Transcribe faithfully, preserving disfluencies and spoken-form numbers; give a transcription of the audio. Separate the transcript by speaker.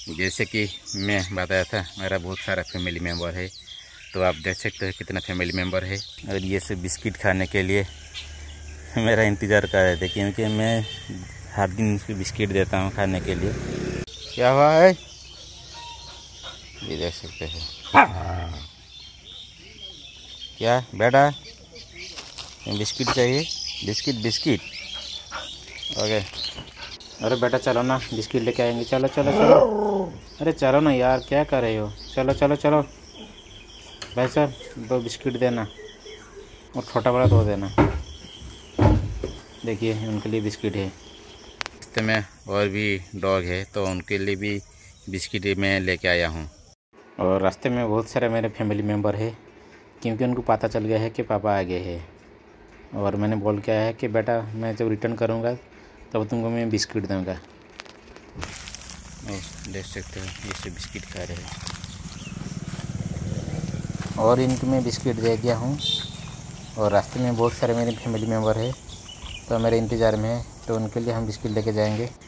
Speaker 1: जैसे कि मैं बताया था मेरा बहुत सारा फैमिली मेम्बर है, तो आप देख सकते हो कितना फैमिली मेम्बर है। और ये सब बिस्किट खाने के लिए मेरा इंतज़ार कर रहे थे, क्योंकि मैं हर दिन उसको बिस्किट देता हूँ खाने के लिए। क्या हुआ है ये देख सकते हैं। क्या बेटा बिस्किट चाहिए? Biscuit biscuit okay. अरे बेटा चलो ना, बिस्किट लेके आएंगे। चलो चलो चलो, अरे चलो ना यार, क्या कर रहे हो? चलो चलो चलो भाई साहब, दो बिस्किट देना और छोटा बड़ा दो देना। देखिए उनके लिए बिस्किट है। रास्ते में और भी डॉग है, तो उनके लिए भी बिस्किट मैं लेके आया हूँ। और रास्ते में बहुत सारे मेरे फैमिली मेम्बर है, क्योंकि उनको पता चल गया है कि पापा आ गए हैं। और मैंने बोल के आया है कि बेटा मैं जब रिटर्न करूँगा तब तुमको मैं बिस्किट दूँगा। देख सकते हो ये सब बिस्किट खा रहे हैं, और इनको मैं बिस्किट दे दिया हूँ। और रास्ते में बहुत सारे मेरे फैमिली मेम्बर है, तो मेरे इंतज़ार में है, तो उनके लिए हम बिस्किट लेके जाएंगे।